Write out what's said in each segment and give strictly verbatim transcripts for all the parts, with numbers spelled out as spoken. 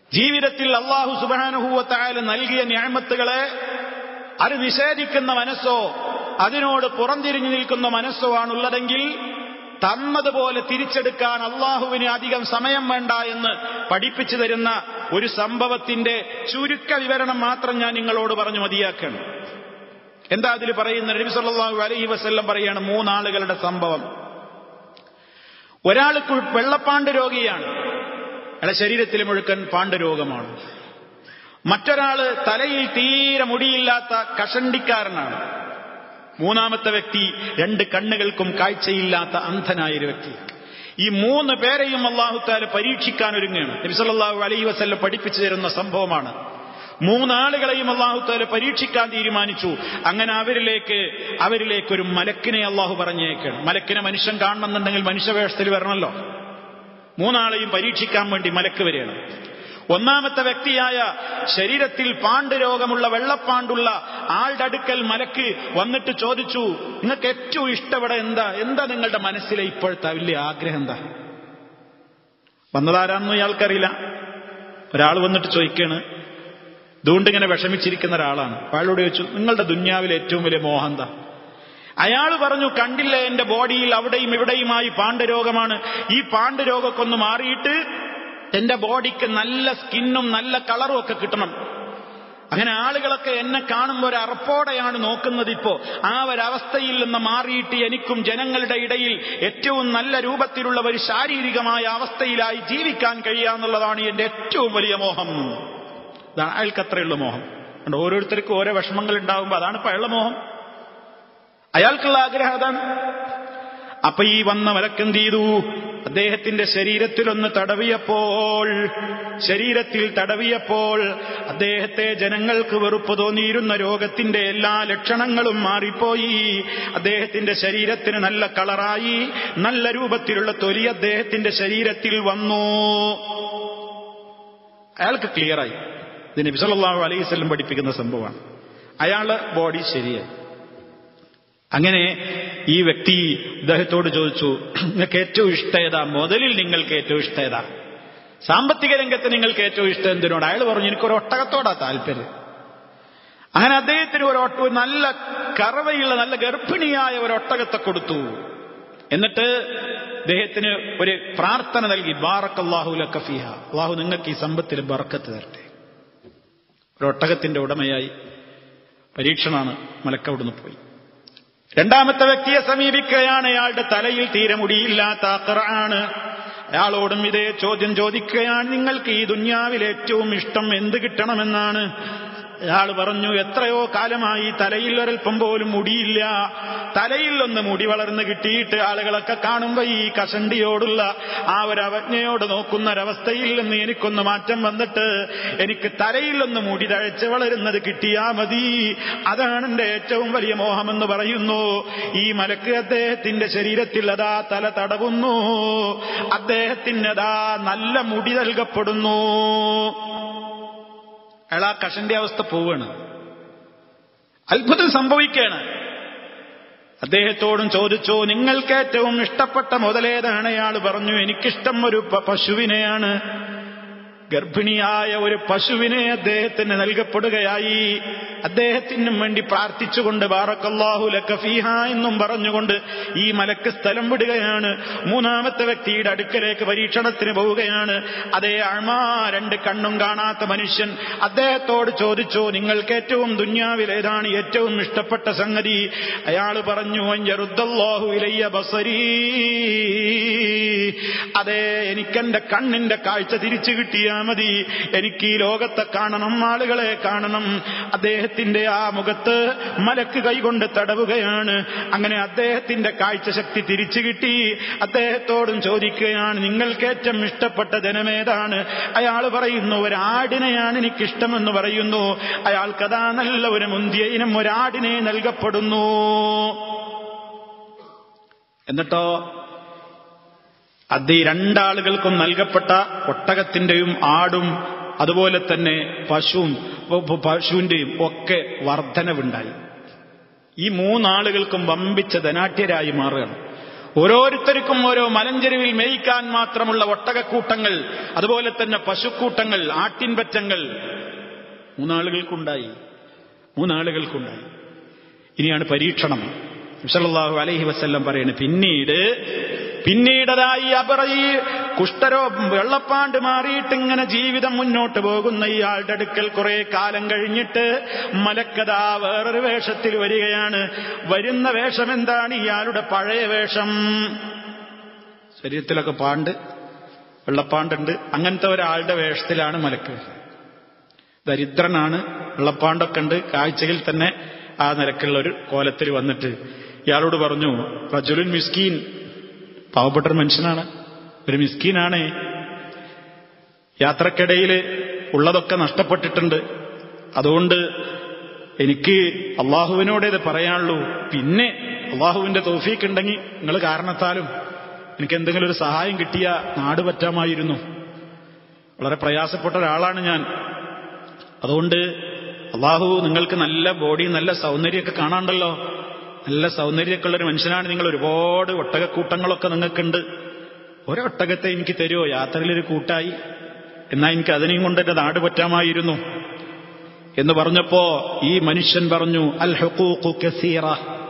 ജീവിതത്തിൽ അല്ലാഹു സുബ്ഹാനഹു വ തആല നൽകിയ നിഅമത്തുകളെ അത് നിഷേധിക്കുന്ന മനസ്സോ അതിനോട് പുറംതിരിഞ്ഞു നിൽക്കുന്ന മനസ്സോ ആണുള്ളതെങ്കിൽ തന്നതുപോലെ തിരിച്ചെടുക്കാൻ അള്ളാഹുവിന് അധികം സമയം വേണ്ട എന്ന് പഠിപ്പിച്ചു തരുന്ന ഒരു സംഭവത്തിന്റെ ചുരുക്ക വിവരണം മാത്രം ഞാൻ നിങ്ങളോട് പറഞ്ഞു മതിയാക്കണം. എന്താ അതിൽ പറയുന്നത്? നബി സല്ലല്ലാഹു അലൈഹി വസല്ലം പറയാണ് മൂന്നാളുകളുടെ സംഭവം. ഒരാൾ വെള്ളപ്പാണ്ട് രോഗിയാണ്, അയാളുടെ ശരീരത്തിൽ മുഴുക്കൻ പാണ്ട് രോഗമാണ്. മറ്റൊരാള് തലയിൽ തീരെ മുടിയില്ലാത്ത കഷണ്ടിക്കാരനാണ്. മൂന്നാമത്തെ വ്യക്തി രണ്ട് കണ്ണുകൾക്കും കാഴ്ചയില്ലാത്ത അന്ധനായ ഒരു വ്യക്തി. ഈ മൂന്ന് പേരെയും അല്ലാഹു തആല പരീക്ഷിക്കാൻ ഒരുങ്ങുകയാണ്. നബി സല്ലല്ലാഹു അലൈഹി വസല്ലം പഠിപ്പിച്ചു തരുന്ന സംഭവമാണ്. മൂന്നാളുകളെയും അല്ലാഹു തആല പരീക്ഷിക്കാൻ തീരുമാനിച്ചു. അങ്ങനെ അവരിലേക്ക് അവരിലേക്ക് ഒരു മലക്കിനെ അല്ലാഹു പറഞ്ഞേക്കാണ്. മലക്കിനെ മനുഷ്യൻ കാണണമെന്നുണ്ടെങ്കിൽ മനുഷ്യവേഷത്തിൽ വരണമല്ലോ. മൂന്നാളെയും പരീക്ഷിക്കാൻ വേണ്ടി മലക്ക് വരികയാണ്. ഒന്നാമത്തെ വ്യക്തിയായ ശരീരത്തിൽ പാണ്ട് രോഗമുള്ള വെള്ളപ്പാണ്ടുള്ള ആളുടെ അടുക്കൽ മലക്ക് വന്നിട്ട് ചോദിച്ചു, നിങ്ങൾക്ക് ഏറ്റവും ഇഷ്ടപ്പെട എന്താ എന്താ നിങ്ങളുടെ മനസ്സിലെ ഇപ്പോഴത്തെ വലിയ ആഗ്രഹം എന്താ? വന്നതാരാണെന്ന് ഇയാൾക്കറിയില്ല. ഒരാൾ വന്നിട്ട് ചോദിക്കാണ്. ഇതുകൊണ്ടിങ്ങനെ വിഷമിച്ചിരിക്കുന്ന ഒരാളാണ്. അയാളോട് ചോദിച്ചു, നിങ്ങളുടെ ദുന്യാവിലെ ഏറ്റവും വലിയ മോഹം എന്താ? അയാൾ പറഞ്ഞു, കണ്ടില്ല എന്റെ ബോഡിയിൽ അവിടെയും ഇവിടെയുമായി പാണ്ട് രോഗമാണ്. ഈ പാണ്ട് രോഗമൊക്കെ ഒന്ന് മാറിയിട്ട് എന്റെ ബോഡിക്ക് നല്ല സ്കിന്നും നല്ല കളറും ഒക്കെ കിട്ടണം. അങ്ങനെ ആളുകളൊക്കെ എന്നെ കാണുമ്പോൾ ഒരു അറപ്പോടെയാണ് നോക്കുന്നത്. ഇപ്പോ ആ ഒരവസ്ഥയിൽ നിന്ന് മാറിയിട്ട് എനിക്കും ജനങ്ങളുടെ ഇടയിൽ ഏറ്റവും നല്ല രൂപത്തിലുള്ള ഒരു ശാരീരികമായ അവസ്ഥയിലായി ജീവിക്കാൻ കഴിയാന്നുള്ളതാണ് എന്റെ ഏറ്റവും വലിയ മോഹം. അതാണ് അയാൾക്ക് അത്രയുള്ള മോഹം. ഓരോരുത്തർക്കും ഓരോ വിഷമങ്ങൾ ഉണ്ടാകുമ്പോൾ അതാണ് ഇപ്പൊ അയാളുടെ മോഹം, അയാൾക്കുള്ള ആഗ്രഹം അതാണ്. അപ്പൊ ഈ വന്ന മലക്കെന്ത് ചെയ്തു? അദ്ദേഹത്തിന്റെ ശരീരത്തിലൊന്ന് തടവിയപ്പോൾ ശരീരത്തിൽ തടവിയപ്പോൾ അദ്ദേഹത്തെ ജനങ്ങൾക്ക് വെറുപ്പ് തോന്നിയിരുന്ന രോഗത്തിന്റെ എല്ലാ ലക്ഷണങ്ങളും മാറിപ്പോയി. അദ്ദേഹത്തിന്റെ ശരീരത്തിന് നല്ല കളറായി, നല്ല രൂപത്തിലുള്ള തൊലി അദ്ദേഹത്തിന്റെ ശരീരത്തിൽ വന്നു. അയാൾക്ക് ക്ലിയറായി. ഇത് നബി സല്ലല്ലാഹു അലൈഹി വസല്ലം പഠിപ്പിക്കുന്ന സംഭവമാണ്. അയാളുടെ ബോഡി ശരിയായി. അങ്ങനെ ഈ വ്യക്തി ഇദ്ദേഹത്തോട് ചോദിച്ചു, നിങ്ങൾക്ക് ഏറ്റവും ഇഷ്ടം ഏതാ? മുതലിൽ നിങ്ങൾക്ക് ഏറ്റവും ഇഷ്ടം ഏതാ? സാമ്പത്തിക രംഗത്ത് നിങ്ങൾക്ക് ഏറ്റവും ഇഷ്ടം എന്തിനോട്? അയാൾ പറഞ്ഞു, എനിക്കൊരു ഒട്ടകത്തോടാ താല്പര്യം. അങ്ങനെ അദ്ദേഹത്തിന് ഒരു ഒട്ട നല്ല കറവയുള്ള നല്ല ഗർഭിണിയായ ഒരു ഒട്ടകത്തെ കൊടുത്തു. എന്നിട്ട് അദ്ദേഹത്തിന് ഒരു പ്രാർത്ഥന നൽകി, ബാറക്കല്ലാഹു ലക ഫീഹ, അല്ലാഹു നിങ്ങൾക്ക് ഈ സമ്പത്തിൽ ബർക്കത്ത് തരട്ടെ. ഒരു ഒട്ടകത്തിന്റെ ഉടമയായി. പരീക്ഷണമാണ്. മലക്ക് അവിടുന്ന് പോയി. രണ്ടാമത്തെ വ്യക്തിയെ സമീപിക്കുകയാണ്. അയാളുടെ തലയിൽ തീരെ മുടിയില്ലാത്ത അഖറാണ്. അയാളോടും ഇതേ ചോദ്യം ചോദിക്കുകയാണ്, നിങ്ങൾക്ക് ഈ ദുന്യാവിൽ ഏറ്റവും ഇഷ്ടം എന്ത് കിട്ടണമെന്നാണ്? അയാൾ പറഞ്ഞു, എത്രയോ കാലമായി തലയിൽ ഒരൽപ്പം പോലും മുടിയില്ല. തലയിൽ ഒന്ന് മുടി വളർന്ന് കിട്ടിയിട്ട് ആളുകളൊക്കെ കാണുമ്പോ ഈ കഷണ്ടിയോടുള്ള ആ ഒരു അവജ്ഞയോട് നോക്കുന്ന ഒരവസ്ഥയിൽ നിന്ന് എനിക്കൊന്ന് മാറ്റം വന്നിട്ട് എനിക്ക് തലയിൽ ഒന്ന് മുടി തഴച്ച് വളരുന്നത് കിട്ടിയാ മതി. അതാണ് എന്റെ ഏറ്റവും വലിയ മോഹമെന്ന് പറയുന്നു. ഈ മലക്ക് അദ്ദേഹത്തിന്റെ ശരീരത്തിൽ അതാ തല തടവുന്നു. അദ്ദേഹത്തിന് അതാ നല്ല മുടി നൽകപ്പെടുന്നു. അയാൾ ആ കഷന്റെ അവസ്ഥ പോവാണ്. അത്ഭുതം സംഭവിക്കുകയാണ്. അദ്ദേഹത്തോടും ചോദിച്ചു, നിങ്ങൾക്ക് ഏറ്റവും ഇഷ്ടപ്പെട്ട മുതലേതാണ്? അയാൾ പറഞ്ഞു, എനിക്കിഷ്ടം ഒരു പശുവിനെയാണ്. ഗർഭിണിയായ ഒരു പശുവിനെ അദ്ദേഹത്തിന് നൽകപ്പെടുകയായി. അദ്ദേഹത്തിനും വേണ്ടി പ്രാർത്ഥിച്ചുകൊണ്ട് ബാറക്കല്ലാഹു ലക ഫീഹ എന്നും പറഞ്ഞുകൊണ്ട് ഈ മലക്ക് സ്ഥലം വിടുകയാണ്. മൂന്നാമത്തെ വ്യക്തിയുടെ അടുക്കലേക്ക് പരീക്ഷണത്തിന് പോവുകയാണ്. അതേ അഴ്മാ, രണ്ട് കണ്ണും കാണാത്ത മനുഷ്യൻ അദ്ദേഹത്തോട് ചോദിച്ചു, നിങ്ങൾക്ക് ഏറ്റവും ദുന്യാവിൽ ഏതാണ് ഏറ്റവും ഇഷ്ടപ്പെട്ട സംഗതി? അയാൾ പറഞ്ഞു, അൻയറുദ്ദല്ലാഹു ഇലയ്യ ബസരീ, അതേ എനിക്കെന്റെ കണ്ണിന്റെ കാഴ്ച തിരിച്ചു കിട്ടിയാൽ മതി. എനിക്ക് ഈ ലോകത്തെ കാണണം, ആളുകളെ കാണണം. അദ്ദേഹത്തിന്റെ ആ മുഖത്ത് മലക്ക് കൈകൊണ്ട് തടവുകയാണ്. അങ്ങനെ അദ്ദേഹത്തിന്റെ കാഴ്ചശക്തി തിരിച്ചു കിട്ടി. അദ്ദേഹത്തോടും ചോദിക്കുകയാണ്, നിങ്ങൾക്ക് ഏറ്റവും ഇഷ്ടപ്പെട്ട ജനമേതാണ്? അയാൾ പറയുന്നു, ഒരാടിനെയാണ് എനിക്കിഷ്ടമെന്ന് പറയുന്നു. അയാൾക്കതാ നല്ല ഒരു മുന്തിയ ഇനം ഒരാടിനെ നൽകപ്പെടുന്നു. എന്നിട്ടോ അത് ഈ രണ്ടാളുകൾക്കും നൽകപ്പെട്ട ഒട്ടകത്തിന്റെയും ആടും അതുപോലെ തന്നെ പശുവും പശുവിന്റെയും ഒക്കെ വർധനവുണ്ടായി. ഈ മൂന്നാളുകൾക്കും വമ്പിച്ച ധനാഢ്യരായി മാറുകയാണ്. ഓരോരുത്തർക്കും ഓരോ മലഞ്ചെരുവിൽ മേയ്ക്കാൻ മാത്രമുള്ള ഒട്ടകക്കൂട്ടങ്ങൾ, അതുപോലെ തന്നെ പശുക്കൂട്ടങ്ങൾ, ആട്ടിൻപറ്റങ്ങൾ മൂന്നാളുകൾക്കുണ്ടായി മൂന്നാളുകൾക്കുണ്ടായി ഇനിയാണ് പരീക്ഷണം. സല്ലല്ലാഹു അലൈഹി വസല്ലം പറയുന്നത്, പിന്നീട് പിന്നീടതായി അബറയി കുഷ്ഠരോ വെള്ളപ്പാണ്ട് മാറിയിട്ട് ഇങ്ങനെ ജീവിതം മുന്നോട്ട് പോകുന്ന ഇയാളുടെ അടുക്കൽ കുറെ കാലം കഴിഞ്ഞിട്ട് മലക്കഥാ വേറൊരു വേഷത്തിൽ വരികയാണ്. വരുന്ന വേഷം എന്താണ്? ഇയാളുടെ പഴയ വേഷം. ശരീരത്തിലൊക്കെ പാണ്ട്, വെള്ളപ്പാണ്ടുണ്ട്. അങ്ങനത്തെ ഒരാളുടെ വേഷത്തിലാണ് മലക്ക്. ദരിദ്രനാണ്, വെള്ളപ്പാണ്ടൊക്കെ ഉണ്ട്, കാഴ്ചയിൽ തന്നെ ആ നിരക്കുള്ള ഒരു കോലത്തിൽ വന്നിട്ട് ഇയാളോട് പറഞ്ഞു, റജുലുൻ മിസ്കീൻ, പാവപ്പെട്ടൊരു മനുഷ്യനാണ്, ഒരു മിസ്കീനാണ്, യാത്രക്കിടയിൽ ഉള്ളതൊക്കെ നഷ്ടപ്പെട്ടിട്ടുണ്ട്, അതുകൊണ്ട് എനിക്ക് അള്ളാഹുവിനോടേ ഇത് പറയാനുള്ളൂ. പിന്നെ അള്ളാഹുവിന്റെ തൗഫീക്ക് ഉണ്ടെങ്കിൽ നിങ്ങൾ കാരണത്താലും എനിക്ക് എന്തെങ്കിലും ഒരു സഹായം കിട്ടിയ നാട് പറ്റാമായിരുന്നു. വളരെ പ്രയാസപ്പെട്ട ഒരാളാണ് ഞാൻ. അതുകൊണ്ട് അള്ളാഹു നിങ്ങൾക്ക് നല്ല ബോഡി, നല്ല സൗന്ദര്യമൊക്കെ കാണാണ്ടല്ലോ, നല്ല സൗന്ദര്യമൊക്കെ ഉള്ളൊരു മനുഷ്യനാണ് നിങ്ങൾ. ഒരുപാട് ഒട്ടകക്കൂട്ടങ്ങളൊക്കെ നിങ്ങൾക്കുണ്ട്. ഒരൊട്ടകത്തെ എനിക്ക് തരുമോ? യാത്രയിലൊരു കൂട്ടായി, എന്നാൽ എനിക്ക് അതിനെയും കൊണ്ട് എന്റെ നാട് പറ്റാമായിരുന്നു എന്ന് പറഞ്ഞപ്പോ ഈ മനുഷ്യൻ പറഞ്ഞു, അൽ ഹുഖൂഖു കസീറ.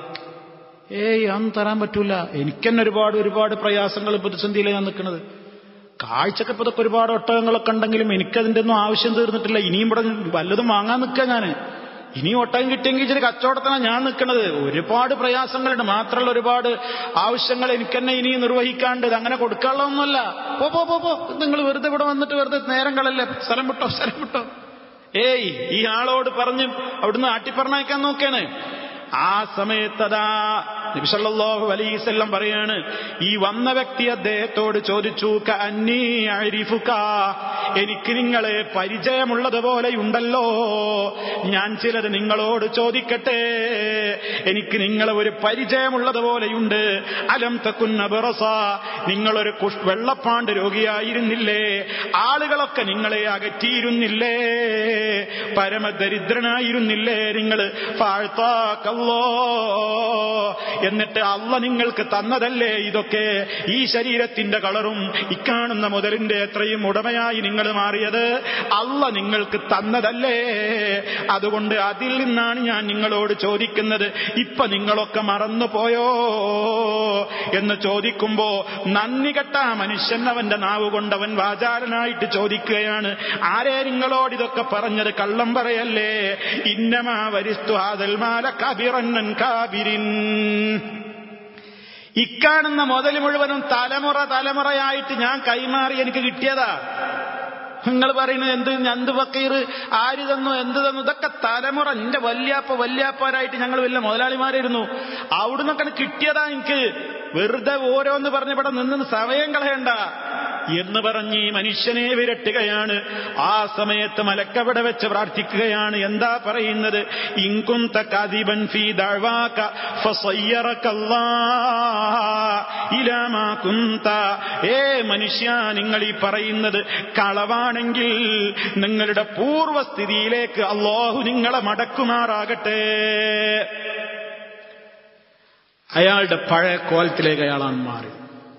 ഏയ് അതൊന്നും തരാൻ പറ്റൂല, എനിക്കെന്നെ ഒരുപാട് ഒരുപാട് പ്രയാസങ്ങൾ, പ്രതിസന്ധിയിലാണ് ഞാൻ നിൽക്കുന്നത്. കാഴ്ചക്ക് ഇപ്പൊ ഇതൊക്കെ ഒരുപാട് ഒട്ടകങ്ങളൊക്കെ ഉണ്ടെങ്കിലും എനിക്കതിന്റെ ഒന്നും ആവശ്യം തീർന്നിട്ടില്ല. ഇനിയും ഇവിടെ വല്ലതും വാങ്ങാൻ നിൽക്കുക ഞാൻ. ഇനിയും ഒട്ടകം കിട്ടിയെങ്കിൽ ഇച്ചിരി കച്ചവടത്തിനാണ് ഞാൻ നിൽക്കുന്നത്. ഒരുപാട് പ്രയാസങ്ങളുണ്ട്, മാത്രമല്ല ഒരുപാട് ആവശ്യങ്ങൾ എനിക്കെന്നെ ഇനി നിർവഹിക്കാണ്ട്. അങ്ങനെ കൊടുക്കാനുള്ളതൊന്നുമല്ല. പോ പോ പോ പോ നിങ്ങൾ വെറുതെ ഇവിടെ വന്നിട്ട് വെറുതെ നേരം കളല്ലേ, സ്ഥലം വിട്ടോ സ്ഥലം വിട്ടോ. ഏയ് ഈ ആളോട് പറഞ്ഞ് അവിടുന്ന് ആട്ടിപ്പറഞ്ഞയക്കാൻ നോക്കിയാണ്. ആ സമയത്തതാ നബി സല്ലല്ലാഹു അലൈഹി വസല്ലം പറയാണ്, ഈ വന്ന വ്യക്തി അദ്ദേഹത്തോട് ചോദിച്ചു, കഅന്നീ അഅരിഫുക, എനിക്ക് നിങ്ങളെ പരിചയമുള്ളതുപോലെയുണ്ടല്ലോ, ഞാൻ ചിലത് നിങ്ങളോട് ചോദിക്കട്ടെ, എനിക്ക് നിങ്ങളെ ഒരു പരിചയമുള്ളതുപോലെയുണ്ട്. അലം തകുൻ അബ്റസ, നിങ്ങളൊരു വെള്ളപ്പാണ്ട് രോഗിയായിരുന്നില്ലേ? ആളുകളൊക്കെ നിങ്ങളെ അകറ്റിയിരുന്നില്ലേ? പരമദരിദ്രനായിരുന്നില്ലേ നിങ്ങൾ? ഫഅതാകല്ലോ, എന്നിട്ട് അള്ള നിങ്ങൾക്ക് തന്നതല്ലേ ഇതൊക്കെ? ഈ ശരീരത്തിന്റെ കളറും ഇക്കാണുന്ന മുതലിന്റെ എത്രയും ഉടമയായി നിങ്ങൾ മാറിയത് അള്ള നിങ്ങൾക്ക് തന്നതല്ലേ? അതുകൊണ്ട് അതിൽ നിന്നാണ് ഞാൻ നിങ്ങളോട് ചോദിക്കുന്നത്. ഇപ്പൊ നിങ്ങളൊക്കെ മറന്നുപോയോ എന്ന് ചോദിക്കുമ്പോ നന്ദി കെട്ട മനുഷ്യൻ അവന്റെ നാവ് കൊണ്ടവൻ വാചാരനായിട്ട് ചോദിക്കുകയാണ്, ആരേ നിങ്ങളോട് ഇതൊക്കെ പറഞ്ഞത്? കള്ളം പറയല്ലേ. ഇന്നമാ വരിസ്തു ഹാദൽ മാല കബിറൻ കാബിരിൻ, ഇക്കാണുന്ന മുതൽ മുഴുവനും തലമുറ തലമുറയായിട്ട് ഞാൻ കൈമാറി എനിക്ക് കിട്ടിയതാ. നിങ്ങൾ പറയുന്നത് എന്ത് എന്ത് ഫക്കീർ, ആര് തന്നു, എന്ത് തന്നു? ഇതൊക്കെ തലമുറ, എന്റെ വല്യാപ്പ വല്യാപ്പാരായിട്ട് ഞങ്ങൾ വലിയ മുതലാളിമാരായിരുന്നു, അവിടുന്നൊക്കെ കിട്ടിയതാ എനിക്ക്. വെറുതെ ഓരോന്ന് പറഞ്ഞ് ഇവിടെ നിന്ന് സമയം കളയണ്ട എന്ന് പറഞ്ഞ് ഈ മനുഷ്യനെ വിരട്ടുകയാണ്. ആ സമയത്ത് മലക്കവിടെ വെച്ച് പ്രാർത്ഥിക്കുകയാണ്. എന്താ പറയുന്നത്? ഇൻകുന്ത കദിബൻ ഫീ ദഅവാക ഫസയ്യറകല്ലാഹ് ഇലാ മാ കുന്ത, ഏ മനുഷ്യ, നിങ്ങൾ ഈ പറയുന്നത് കളവാണെങ്കിൽ നിങ്ങളുടെ പൂർവ്വസ്ഥിതിയിലേക്ക് അല്ലാഹു നിങ്ങളെ മടക്കുമാറാകട്ടെ. അയാളുടെ പഴയ കോലത്തിലേക്ക് അയാളാണ് മാറി.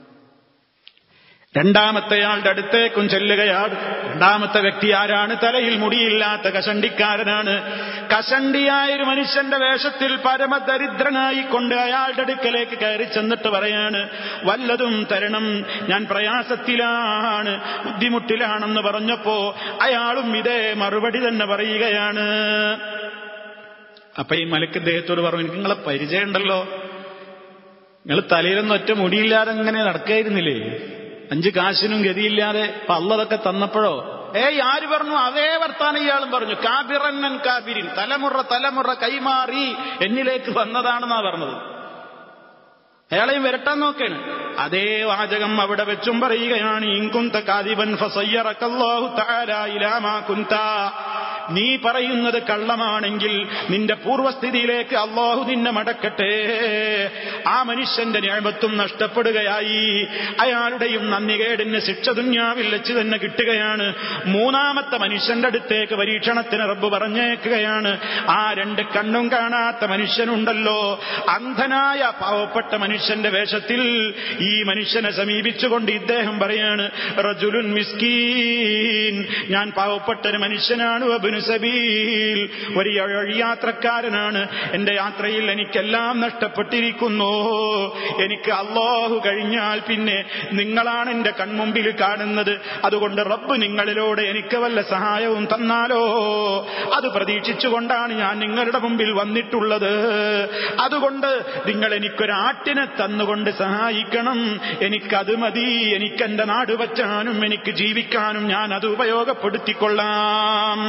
രണ്ടാമത്തെയാളുടെ അടുത്തേക്കും ചെല്ലുകയാണ്. രണ്ടാമത്തെ വ്യക്തി ആരാണ്? തലയിൽ മുടിയില്ലാത്ത കഷണ്ടിക്കാരനാണ്. കഷണ്ടിയായൊരു മനുഷ്യന്റെ വേഷത്തിൽ പരമദരിദ്രനായി കൊണ്ട് അയാളുടെ അടുക്കലേക്ക് കയറി ചെന്നിട്ട് പറയാണ്, വല്ലതും തരണം, ഞാൻ പ്രയാസത്തിലാണ്, ബുദ്ധിമുട്ടിലാണെന്ന് പറഞ്ഞപ്പോ അയാളും ഇതേ മറുപടി തന്നെ പറയുകയാണ്. അപ്പൊ ഈ മലക്ക് അദ്ദേഹത്തോട് പറഞ്ഞു, എനിക്ക് നിങ്ങളെ പരിചയമുണ്ടല്ലോ, നിങ്ങൾ തലയിലൊന്നും ഒറ്റ മുടിയില്ലാതെ ഇങ്ങനെ നടക്കായിരുന്നില്ലേ, അഞ്ച് കാശിനും ഗതിയില്ലാതെ, അപ്പൊ അള്ളതൊക്കെ തന്നപ്പോഴോ? ഏയ് ആര് പറഞ്ഞു? അതേ വർത്താനം ഇയാളും പറഞ്ഞു. കാബിറന്നൻ കാബിരിൻ, തലമുറ തലമുറ കൈമാറി എന്നിലേക്ക് വന്നതാണെന്നാ പറഞ്ഞത്. അയാളെയും വരട്ടാൻ നോക്കാണ്. അതേ വാചകം അവിടെ വെച്ചും പറയുകയാണ്, ഇൻകുന്ത കാദിബൻ ഫസയ്യറകല്ലാഹു തആല ഇലാ മാ കുന്ത, നീ പറയുന്നത് കള്ളമാണെങ്കിൽ നിന്റെ പൂർവ്വസ്ഥിതിയിലേക്ക് അല്ലാഹു നിന്നെ മടക്കട്ടെ. ആ മനുഷ്യന്റെ നിഅമത്തും നഷ്ടപ്പെടുകയായി, അയാളുടെയും നന്ദികേടിന് ശിക്ഷ ദുന്യാവിൽ വെച്ച് തന്നെ കിട്ടുകയാണ്. മൂന്നാമത്തെ മനുഷ്യന്റെ അടുത്തേക്ക് പരീക്ഷണത്തിന് റബ്ബ് പറഞ്ഞേക്കുകയാണ്. ആ രണ്ട് കണ്ണും കാണാത്ത മനുഷ്യനുണ്ടല്ലോ, അന്ധനായ പാവപ്പെട്ട മനുഷ്യന്റെ വേഷത്തിൽ ഈ മനുഷ്യനെ സമീപിച്ചുകൊണ്ട് ഇദ്ദേഹം പറയാണ്, റജുലുൻ മിസ്കീൻ, ഞാൻ പാവപ്പെട്ട ഒരു മനുഷ്യനാണ്, വബ്നു സബീൽ, ഒരു യാത്രക്കാരനാണ്, എന്റെ യാത്രയിൽ എനിക്കെല്ലാം നഷ്ടപ്പെട്ടിരിക്കുന്നു, എനിക്ക് അല്ലാഹു കഴിഞ്ഞാൽ പിന്നെ നിങ്ങളാണ് എന്റെ കൺമുമ്പിൽ കാണുന്നത്, അതുകൊണ്ട് റബ്ബ് നിങ്ങളിലൂടെ എനിക്ക് വല്ല സഹായവും തന്നാലോ, അത് പ്രതീക്ഷിച്ചുകൊണ്ടാണ് ഞാൻ നിങ്ങളുടെ മുമ്പിൽ വന്നിട്ടുള്ളത്. അതുകൊണ്ട് നിങ്ങൾ എനിക്കൊരാട്ടിനെ തന്നുകൊണ്ട് സഹായിക്കണം, എനിക്കത് മതി, എനിക്കെന്റെ നാട് വച്ചാനും എനിക്ക് ജീവിക്കാനും ഞാൻ അത് ഉപയോഗപ്പെടുത്തിക്കൊള്ളാം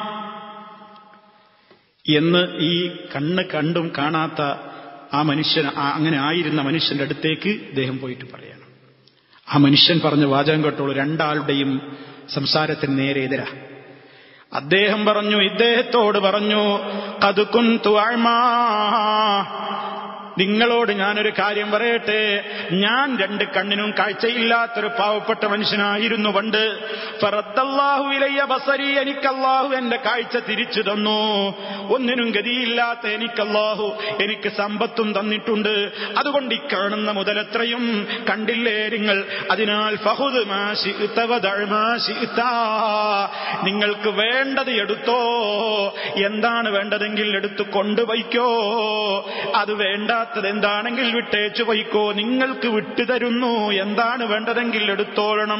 എന്ന് ഈ കണ്ണ് കണ്ടും കാണാത്ത ആ മനുഷ്യൻ, അങ്ങനെ ആയിരുന്ന മനുഷ്യന്റെ അടുത്തേക്ക് ഇദ്ദേഹം പോയിട്ട് പറയണം. ആ മനുഷ്യൻ പറഞ്ഞ വാചകം കേട്ടോളൂ, രണ്ടാളുടെയും സംസാരത്തിന് നേരെ എതിരാ. അദ്ദേഹം പറഞ്ഞു, ഇദ്ദേഹത്തോട് പറഞ്ഞു, ഖദ് കുന്തു അഅ്മാ, നിങ്ങളോട് ഞാനൊരു കാര്യം പറയട്ടെ, ഞാൻ രണ്ട് കണ്ണിനും കാഴ്ചയില്ലാത്തൊരു പാവപ്പെട്ട മനുഷ്യനായിരുന്നു പണ്ട്. ഫറദ്ദല്ലാഹു ഇലയ്യ ബസരി, എനിക്കല്ലാഹു എന്റെ കാഴ്ച തിരിച്ചു തന്നു. ഒന്നിനും ഗതിയില്ലാത്ത എനിക്കല്ലാഹു എനിക്ക് സമ്പത്തും തന്നിട്ടുണ്ട്. അതുകൊണ്ട് ഈ കാണുന്ന മുതലെത്രയും കണ്ടില്ലേ നിങ്ങൾ, അതിനാൽ ഫഖുദ് മാ ശിഅ്ത വദഅ മാ ശിഅ്ത, നിങ്ങൾക്ക് വേണ്ടത് എടുത്തോ, എന്താണ് വേണ്ടതെങ്കിൽ എടുത്തു കൊണ്ടുപോയിക്കോ, അത് വേണ്ട എന്താണെങ്കിൽ വിട്ടേച്ചു പോയിക്കോ, നിങ്ങൾക്ക് വിട്ടുതരുന്നു, എന്താണ് വേണ്ടതെങ്കിൽ എടുത്തോളണം.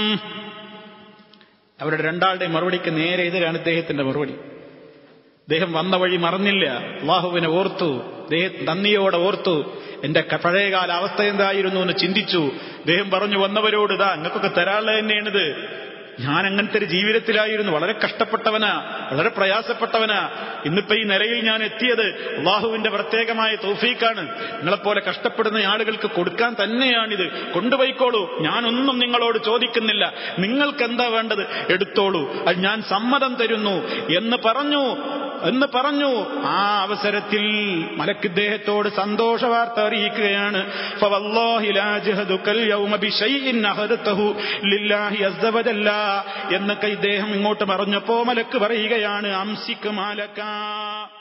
അവരുടെ രണ്ടാളുടെ മറുപടിക്ക് നേരെ എതിരാണ് ഇദ്ദേഹത്തിന്റെ മറുപടി. അദ്ദേഹം വന്ന വഴി മറന്നില്ല, അല്ലാഹുവിനെ ഓർത്തു, നന്ദിയോടെ ഓർത്തു, എന്റെ പഴയകാല അവസ്ഥ എന്തായിരുന്നു എന്ന് ചിന്തിച്ചു. അദ്ദേഹം പറഞ്ഞു വന്നവരോട്, ഇതാ നിങ്ങൾക്കൊക്കെ തരാനുള്ളത് തന്നെയാണിത്, ഞാൻ അങ്ങനത്തെ ഒരു ജീവിതത്തിലായിരുന്നു, വളരെ കഷ്ടപ്പെട്ടവനാ, വളരെ പ്രയാസപ്പെട്ടവനാ, ഇന്നിപ്പോ ഈ നിലയിൽ ഞാൻ എത്തിയത് അല്ലാഹുവിന്റെ പ്രത്യേകമായ തൗഫീഖാണ്. നിങ്ങളെപ്പോലെ കഷ്ടപ്പെടുന്ന ആളുകൾക്ക് കൊടുക്കാൻ തന്നെയാണിത്, കൊണ്ടുപോയിക്കോളൂ, ഞാനൊന്നും നിങ്ങളോട് ചോദിക്കുന്നില്ല, നിങ്ങൾക്ക് എന്താ വേണ്ടത് എടുത്തോളൂ, അത് ഞാൻ സമ്മതം തരുന്നു എന്ന് പറഞ്ഞു എന്ന് പറഞ്ഞു ആ അവസരത്തിൽ മലക്ക് ഇദ്ദേഹത്തോട് സന്തോഷ വാർത്ത അറിയിക്കുകയാണ്. ഫവല്ലാഹി ലാ ജഹദുകൽ യൗമ ബിശൈഇൻ അഖദതഹു ലില്ലാഹി അസ്സ വജല്ല എന്നൊക്കെ ഇദ്ദേഹം ഇങ്ങോട്ട് പറഞ്ഞപ്പോ മലക്ക് പറയുകയാണ്, അംസിക് മാലക,